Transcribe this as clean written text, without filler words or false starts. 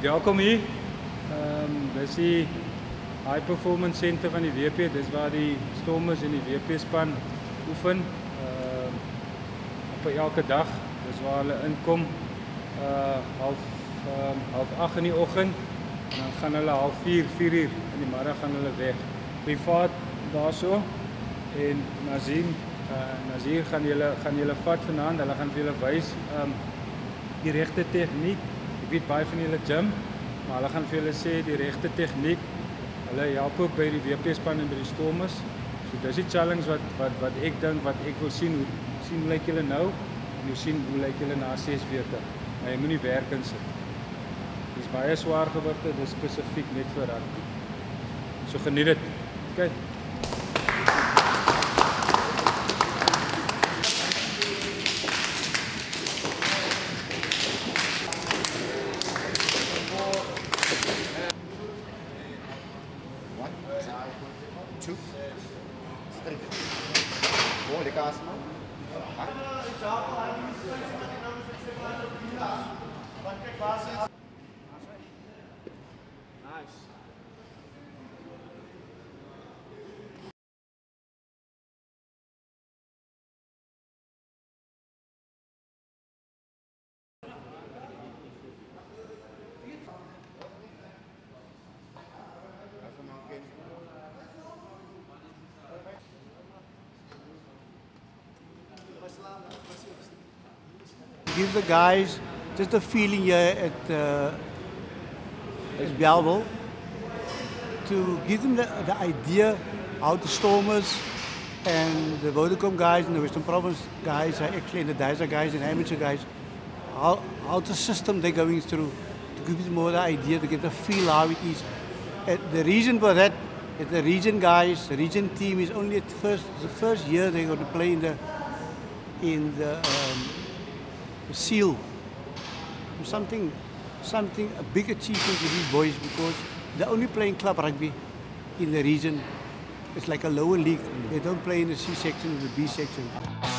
Welkom hier. Dis die High Performance Center van die WP. Dis waar die Stormers en die WP span oefen. Op elke dag. Dis waar hulle inkom. Half 8 in die oggend. En dan gaan hulle half 4 uur in die middag gaan hulle weg. Privaat daarso. En Nazir gaan julle vat vanaand. Hulle gaan vir julle wys die regte tegniek. Ek weet baie van julle gym, maar hulle gaan vir julle sê die regte tegniek. Hulle help ook by die WP span en by die Stormers. So dis die challenge wat ek dink wat ek wil sien. Hoe lyk julle nou? En hoe lyk julle na 6 weke? Maar jy moenie werk insit. Dis baie swaar gewigte, dis spesifiek net vir rugby. So geniet dit. Okay. Two, straight. Boa, legal, assim. Nice. Give the guys just a feeling here at Bellville to give them the idea how the Stormers and the Vodacom guys and the Western Province guys are actually, and the Dyser guys and amateur guys, how the system they're going through, to give them more the idea, to get the feel how it is. The reason for that is the region guys, the region team is only at the first year they're going to play in the SEAL. Something a big achievement for these boys because they're only playing club rugby in the region. It's like a lower league. They don't play in the C section or the B section.